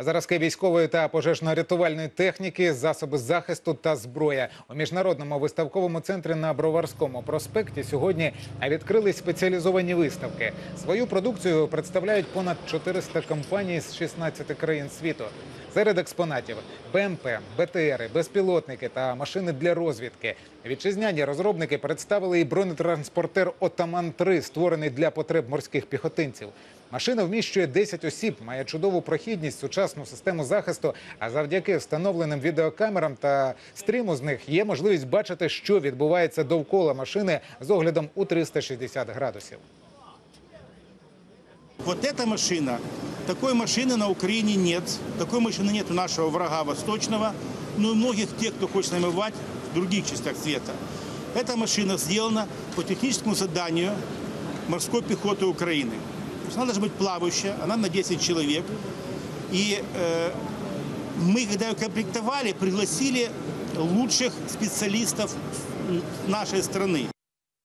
Зразки військової та пожежно-рятувальної техніки, засоби захисту та зброя. У міжнародному виставковому центрі на Броварському проспекті сьогодні відкрились спеціалізовані виставки. Свою продукцію представляють понад 400 компаній з 16 країн світу. Серед експонатів – БМП, БТРи, безпілотники та машини для розвідки. Вітчизняні розробники представили і бронетранспортер «Отаман-3», створений для потреб морських піхотинців. Машина вміщує 10 осіб, має чудову прохідність, сучасну систему захисту, а завдяки встановленим відеокамерам та стріму з них є можливість бачити, що відбувається довкола машини з оглядом у 360 градусів. Вот эта машина, такой машины на Украине нет. Такой машины нет у нашего врага восточного, но и многих тех, кто хочет намывать в других частях света. Эта машина сделана по техническому заданию морской пехоты Украины. То есть она должна быть плавающая, она на 10 человек. И мы, когда ее комплектовали, пригласили лучших специалистов нашей страны.